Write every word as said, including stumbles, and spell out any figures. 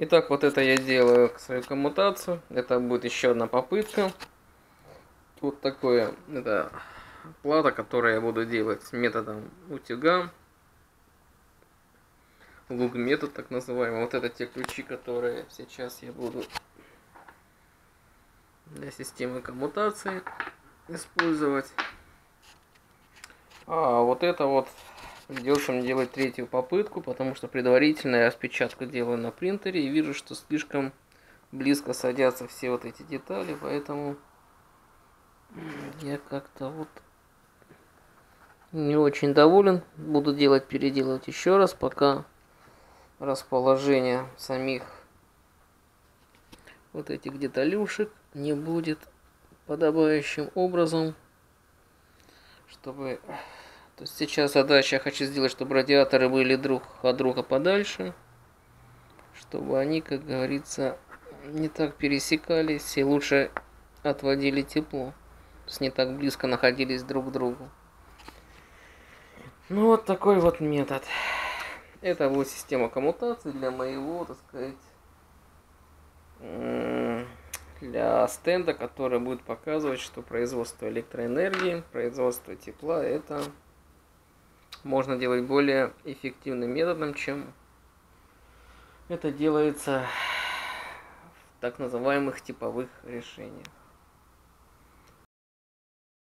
Итак, вот это я делаю свою коммутацию. Это будет еще одна попытка. Вот такое, это плата, которую я буду делать с методом утюга. Луг метод так называемый. Вот это те ключи, которые сейчас я буду для системы коммутации использовать. А вот это вот придется мне делать третью попытку, потому что предварительно я распечатку делаю на принтере и вижу, что слишком близко садятся все вот эти детали, поэтому я как-то вот не очень доволен. Буду делать, переделывать еще раз, пока расположение самих вот этих деталюшек не будет подобающим образом, чтобы... То есть сейчас задача, я хочу сделать, чтобы радиаторы были друг от друга подальше, чтобы они, как говорится, не так пересекались и лучше отводили тепло, то есть не так близко находились друг к другу. Ну вот такой вот метод. Это вот система коммутации для моего, так сказать, для стенда, который будет показывать, что производство электроэнергии, производство тепла, это можно делать более эффективным методом, чем это делается в так называемых типовых решениях.